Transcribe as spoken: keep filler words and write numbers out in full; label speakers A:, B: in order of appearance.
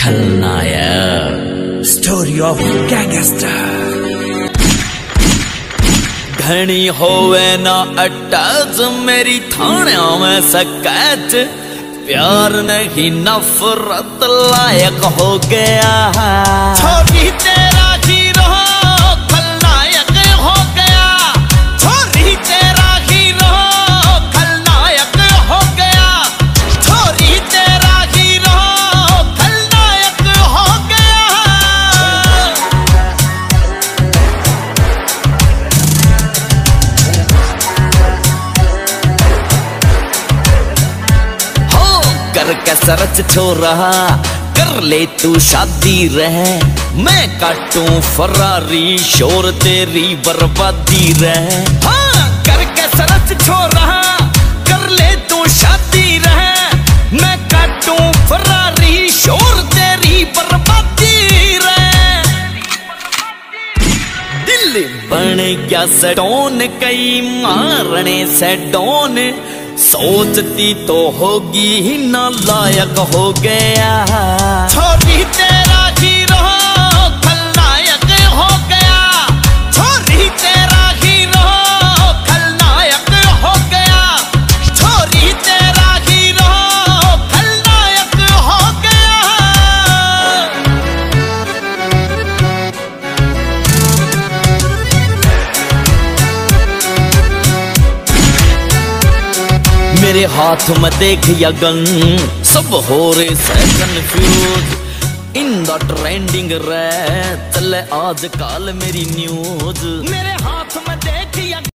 A: खलनायक। Story of gangster. घनी होवे ना अटैच मेरी थाना में सकैच, प्यार नहीं नफरत लायक हो गया। छोरी तेरा हीरो खलनायक हो गया, छोरी तेरा हीरो खलनायक हो गया, छोरी तेरा हीरो खलनायक हो गया। हो कर कसरत छोरा कर ले तू शादी रहे, मैं काटूं फरारी शोर तेरी बर्बादी रहे। हाँ करके सरच छोरा कर ले तू शादी रहे, मैं काटूं फरारी शोर तेरी बर्बादी रहे। दिल बन गया सडोन कई मारने से डोन, सोचती तो होगी ही ना लायक हो गया। छोरी तेरा हीरो खलनायक हो गया, छोरी तेरा हीरो खलनायक हो गया, छोरी तेरा हीरो खलनायक हो गया। मेरे हाथ में देख या गन, सब हो रहे से कंफ्यूज। इन द ट्रेंडिंग रे चले आज काल मेरी न्यूज। मेरे हाथ में